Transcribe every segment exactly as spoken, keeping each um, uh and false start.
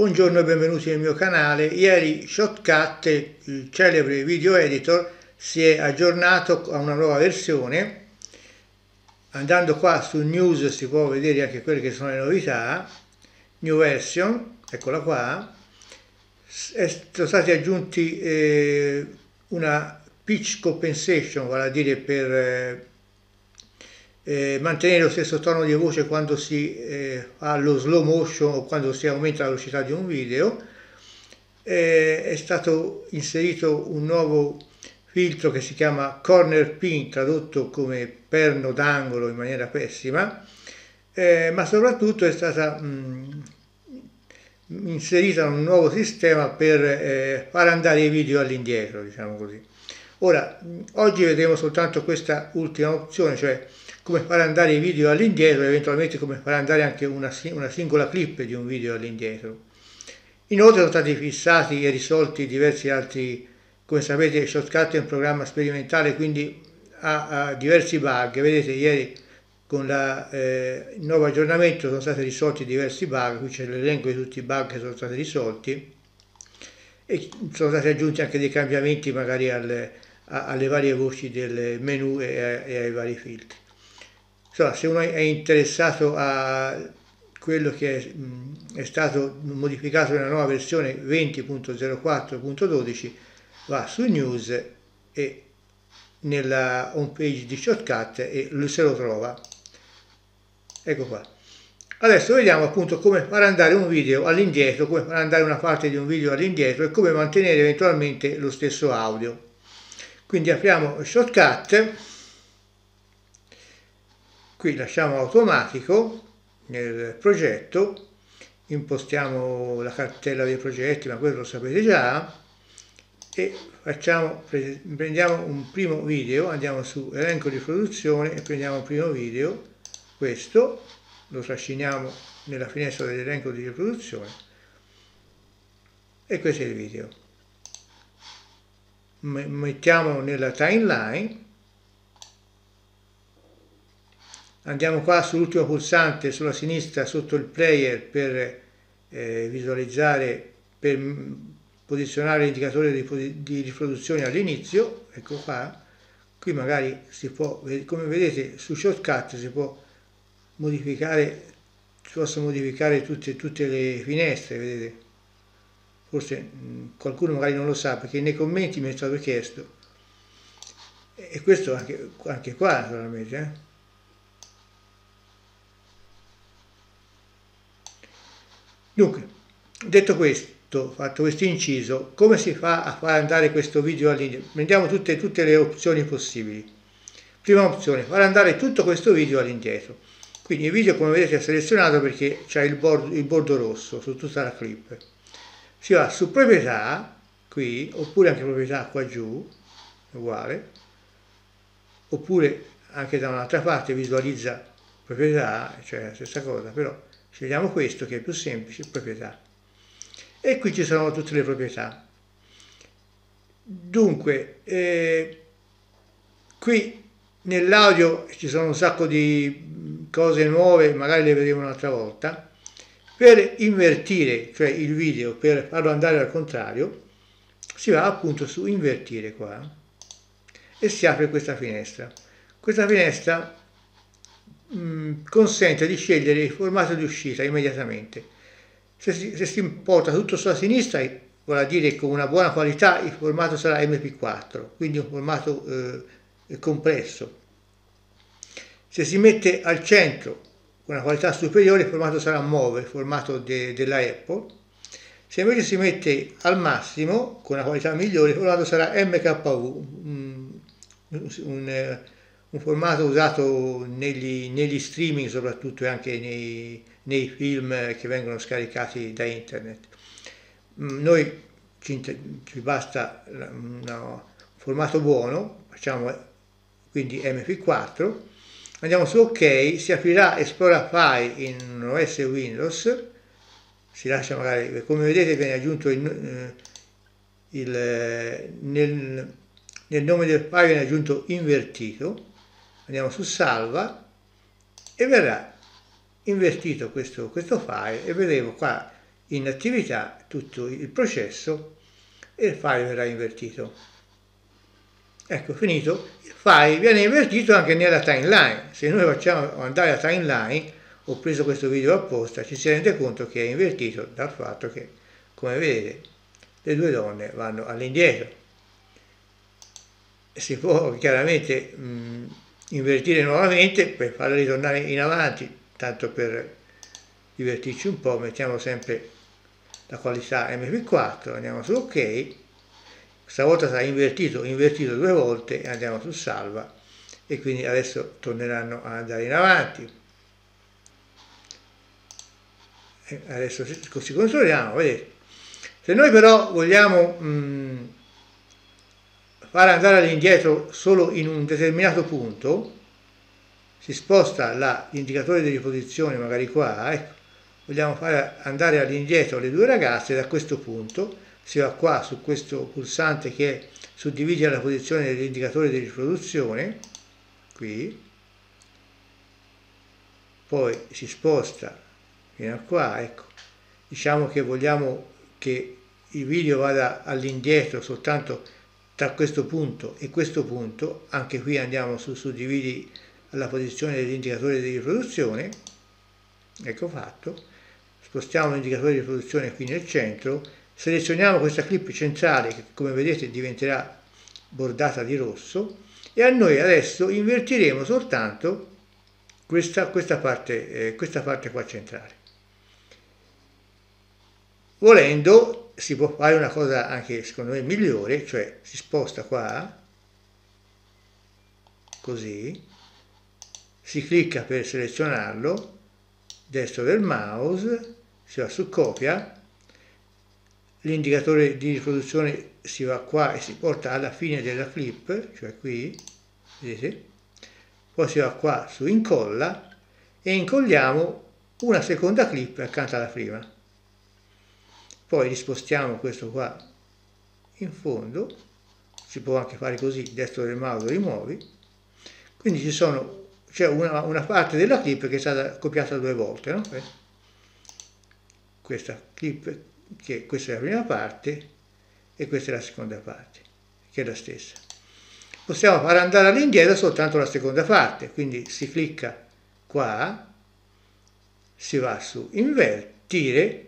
Buongiorno e benvenuti nel mio canale. Ieri Shotcut, il celebre video editor, si è aggiornato a una nuova versione. Andando qua su News si può vedere anche quelle che sono le novità. New version, eccola qua. Sono stati aggiunti eh, una pitch compensation, vale a dire per eh, Eh, mantenere lo stesso tono di voce quando si eh, fa lo slow motion o quando si aumenta la velocità di un video. Eh, è stato inserito un nuovo filtro che si chiama corner pin, tradotto come perno d'angolo in maniera pessima, eh, ma soprattutto è stata mh, inserita un nuovo sistema per eh, far andare i video all'indietro, diciamo così. Ora, oggi vedremo soltanto questa ultima opzione, cioè come far andare i video all'indietro e eventualmente come far andare anche una, una singola clip di un video all'indietro. Inoltre sono stati fissati e risolti diversi altri, come sapete Shotcut è un programma sperimentale, quindi ha, ha diversi bug. Vedete, ieri con la, eh, il nuovo aggiornamento sono stati risolti diversi bug, qui c'è l'elenco di tutti i bug che sono stati risolti e sono stati aggiunti anche dei cambiamenti magari alle, alle varie voci del menu e, e ai vari filtri. Insomma, se uno è interessato a quello che è, mh, è stato modificato nella nuova versione venti punto zero quattro punto dodici, va su News e nella home page di Shotcut e se lo trova. Ecco qua. Adesso vediamo appunto come far andare un video all'indietro, come far andare una parte di un video all'indietro e come mantenere eventualmente lo stesso audio. Quindi apriamo Shotcut. Qui lasciamo automatico nel progetto, impostiamo la cartella dei progetti, ma quello lo sapete già, e facciamo, prendiamo un primo video, andiamo su elenco di produzione e prendiamo il primo video, questo, lo trasciniamo nella finestra dell'elenco di riproduzione e questo è il video. Mettiamo nella timeline. Andiamo qua sull'ultimo pulsante sulla sinistra sotto il player per eh, visualizzare, per posizionare l'indicatore di, di riproduzione all'inizio. Ecco qua, qui magari si può, come vedete su Shotcut si può modificare, si possono modificare tutte, tutte le finestre, vedete? Forse mh, qualcuno magari non lo sa perché nei commenti mi è stato chiesto, e questo anche, anche qua naturalmente. Eh? Dunque, detto questo, fatto questo inciso, come si fa a far andare questo video all'indietro? Prendiamo tutte, tutte le opzioni possibili. Prima opzione, far andare tutto questo video all'indietro. Quindi il video, come vedete, è selezionato perché c'è il bordo, il bordo rosso su tutta la clip. Si va su proprietà, qui, oppure anche proprietà qua giù, uguale, oppure anche da un'altra parte visualizza proprietà, cioè la stessa cosa, però scegliamo questo che è più semplice, proprietà. E qui ci sono tutte le proprietà. Dunque, eh, qui nell'audio ci sono un sacco di cose nuove, magari le vedremo un'altra volta. Per invertire, cioè il video, per farlo andare al contrario, si va appunto su invertire qua e si apre questa finestra. Questa finestra consente di scegliere il formato di uscita immediatamente. Se si, se si importa tutto sulla sinistra, vuol dire con una buona qualità, il formato sarà M P quattro, quindi un formato eh, compresso. Se si mette al centro con una qualità superiore, il formato sarà MOV, il formato de, della Apple. Se invece si mette al massimo con una qualità migliore, il formato sarà M K V, un, un un formato usato negli, negli streaming soprattutto e anche nei, nei film che vengono scaricati da internet. Noi ci, ci basta un formato buono, facciamo quindi M P quattro, andiamo su OK, si aprirà Explora File in O S Windows, si lascia magari, come vedete viene aggiunto il, il, nel, nel nome del file viene aggiunto invertito. Andiamo su salva e verrà invertito questo, questo file e vedremo qua in attività tutto il processo e il file verrà invertito. Ecco, finito, il file viene invertito anche nella timeline. Se noi facciamo andare la timeline, ho preso questo video apposta, ci si rende conto che è invertito dal fatto che, come vedete, le due donne vanno all'indietro. Si può chiaramente mh, invertire nuovamente per farla ritornare in avanti, tanto per divertirci un po', mettiamo sempre la qualità M P quattro, andiamo su OK, stavolta sarà invertito, invertito due volte e andiamo su salva e quindi adesso torneranno ad andare in avanti. E adesso ci controlliamo, vedete. Se noi però vogliamo mh, fare andare all'indietro solo in un determinato punto, si sposta l'indicatore di riposizione magari qua, ecco, vogliamo fare andare all'indietro le due ragazze da questo punto, si va qua su questo pulsante che suddivide la posizione dell'indicatore di riproduzione, qui, poi si sposta fino a qua, ecco, diciamo che vogliamo che il video vada all'indietro soltanto tra questo punto e questo punto, anche qui andiamo su suddividi alla posizione dell'indicatore di riproduzione, ecco fatto, spostiamo l'indicatore di riproduzione qui nel centro, selezioniamo questa clip centrale che come vedete diventerà bordata di rosso e a noi adesso invertiremo soltanto questa, questa, parte, eh, questa parte qua centrale. Volendo si può fare una cosa anche secondo me migliore, cioè si sposta qua, così, si clicca per selezionarlo, destro del mouse, si va su copia, l'indicatore di riproduzione si va qua e si porta alla fine della clip, cioè qui, vedete, poi si va qua su incolla e incolliamo una seconda clip accanto alla prima. Poi rispostiamo questo qua in fondo, si può anche fare così, destro del mouse rimuovi, quindi ci sono, c'è una, una parte della clip che è stata copiata due volte, no? Questa clip, che questa è la prima parte e questa è la seconda parte, che è la stessa. Possiamo fare andare all'indietro soltanto la seconda parte, quindi si clicca qua, si va su invertire,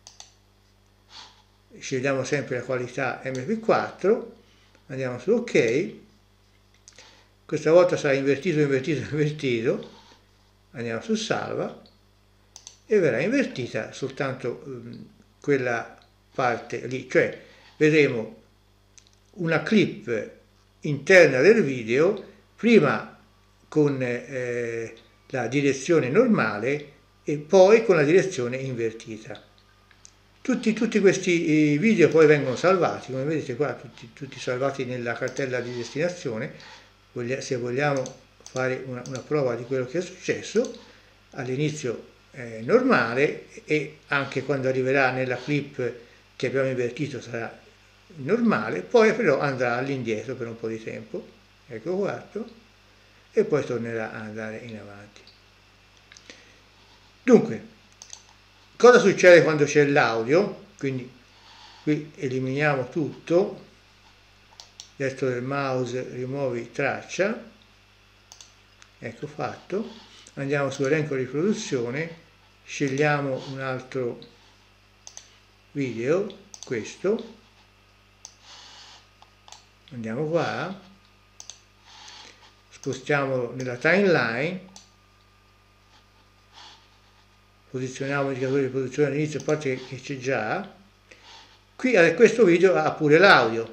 scegliamo sempre la qualità M P quattro, andiamo su OK, questa volta sarà invertito, invertito, invertito, andiamo su salva e verrà invertita soltanto um, quella parte lì, cioè vedremo una clip interna del video prima con eh, la direzione normale e poi con la direzione invertita. Tutti, tutti questi video poi vengono salvati, come vedete qua, tutti, tutti salvati nella cartella di destinazione. Se vogliamo fare una, una prova di quello che è successo, all'inizio è normale e anche quando arriverà nella clip che abbiamo invertito sarà normale, poi però andrà all'indietro per un po' di tempo, ecco guardo, e poi tornerà ad andare in avanti. Dunque, cosa succede quando c'è l'audio? Quindi qui eliminiamo tutto, destro del mouse rimuovi traccia, ecco fatto, andiamo su elenco di riproduzione, scegliamo un altro video, questo, andiamo qua, spostiamolo nella timeline, posizioniamo l'indicatore di riproduzione all'inizio, a parte che c'è già, qui questo video ha pure l'audio.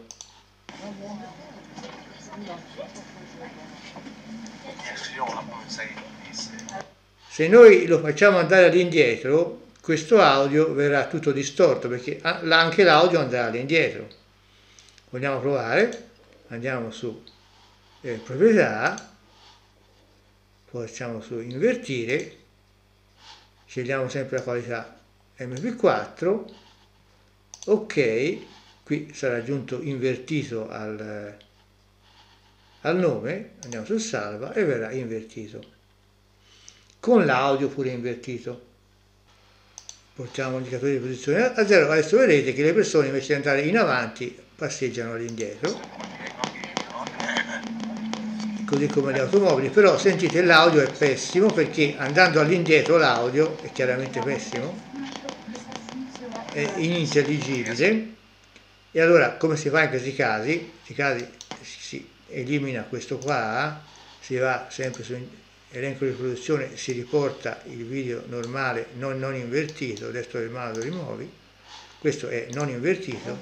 Se noi lo facciamo andare all'indietro, questo audio verrà tutto distorto perché anche l'audio andrà all'indietro. Vogliamo provare? Andiamo su eh, proprietà, poi facciamo su invertire, scegliamo sempre la qualità M P quattro, ok, qui sarà aggiunto invertito al, al nome, andiamo su salva e verrà invertito, con l'audio pure invertito. portiamo l'indicatore di posizione a zero, adesso vedete che le persone invece di andare in avanti passeggiano all'indietro, così come le automobili. Però sentite, l'audio è pessimo perché andando all'indietro l'audio è chiaramente pessimo, è inintelligibile. E allora come si fa in questi casi? In questi casi si elimina questo qua, si va sempre su elenco di riproduzione, si riporta il video normale non, non invertito, destro del mouse rimuovi, questo è non invertito.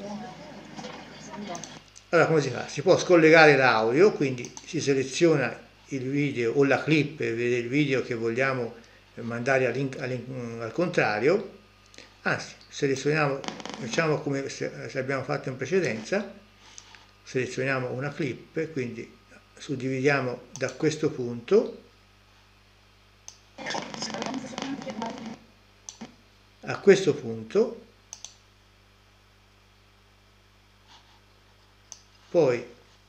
Allora come si fa? Si può scollegare l'audio, quindi si seleziona il video o la clip per vedere il video che vogliamo mandare al contrario, anzi selezioniamo, facciamo come se abbiamo fatto in precedenza, selezioniamo una clip, quindi suddividiamo da questo punto a questo punto, poi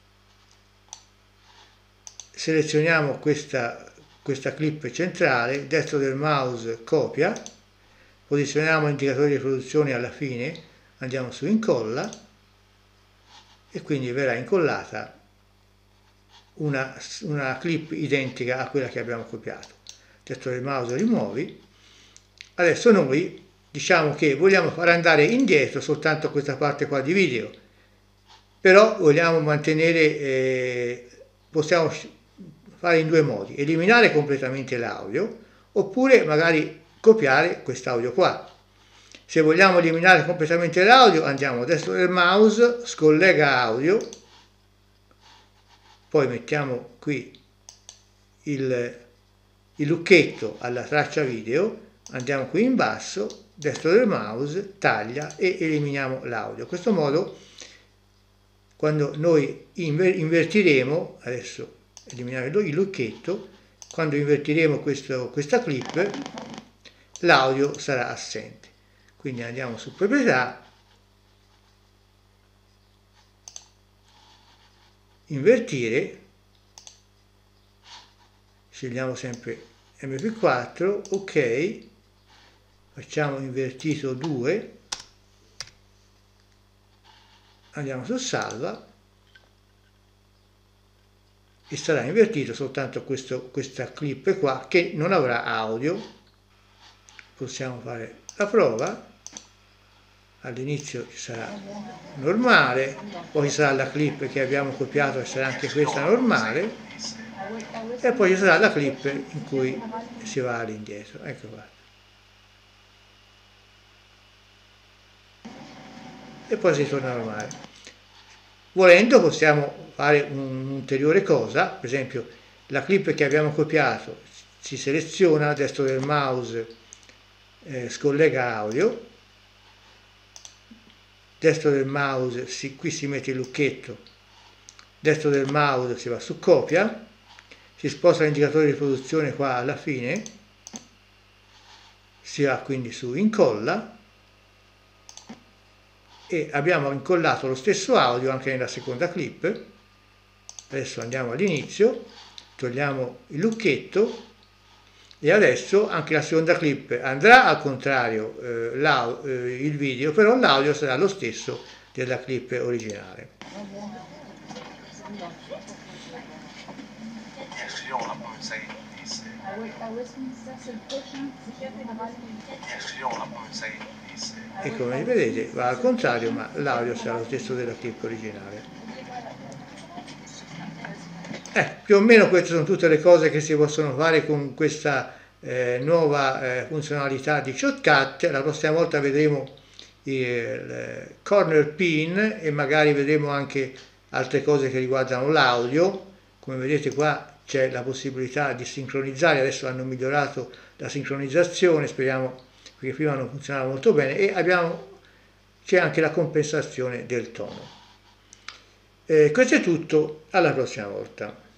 selezioniamo questa, questa clip centrale, destro del mouse copia, posizioniamo l'indicatore di riproduzione alla fine, andiamo su incolla e quindi verrà incollata una, una clip identica a quella che abbiamo copiato. Destro del mouse rimuovi. Adesso noi diciamo che vogliamo far andare indietro soltanto questa parte qua di video, però vogliamo mantenere, eh, possiamo fare in due modi: eliminare completamente l'audio oppure magari copiare quest'audio qua. Se vogliamo eliminare completamente l'audio andiamo a destra del mouse, scollega audio, poi mettiamo qui il, il lucchetto alla traccia video, andiamo qui in basso, destro del mouse, taglia e eliminiamo l'audio. In questo modo quando noi inver invertiremo, adesso eliminiamo il lucchetto, quando invertiremo questo, questa clip l'audio sarà assente. Quindi andiamo su proprietà, invertire, scegliamo sempre M P quattro, ok, facciamo invertito due, andiamo su salva e sarà invertito soltanto questo, questa clip qua che non avrà audio. Possiamo fare la prova. All'inizio ci sarà normale, poi ci sarà la clip che abbiamo copiato e sarà anche questa normale, e poi ci sarà la clip in cui si va all'indietro. Ecco qua. E poi si torna normale. Volendo possiamo fare un'ulteriore cosa, per esempio la clip che abbiamo copiato si seleziona a destra del mouse, eh, scollega audio, destro del mouse, si, qui si mette il lucchetto, destro del mouse si va su copia, si sposta l'indicatore di riproduzione qua alla fine, si va quindi su incolla e abbiamo incollato lo stesso audio anche nella seconda clip. Adesso andiamo all'inizio, togliamo il lucchetto e adesso anche la seconda clip andrà al contrario eh, eh, il video, però l'audio sarà lo stesso della clip originale. E come vedete va al contrario, ma l'audio sarà lo stesso della clip originale. Eh, più o meno queste sono tutte le cose che si possono fare con questa eh, nuova eh, funzionalità di Shotcut. La prossima volta vedremo il corner pin e magari vedremo anche altre cose che riguardano l'audio. Come vedete qua c'è la possibilità di sincronizzare, adesso hanno migliorato la sincronizzazione, speriamo, perché prima non funzionava molto bene, e abbiamo c'è anche la compensazione del tono. Eh, questo è tutto, alla prossima volta.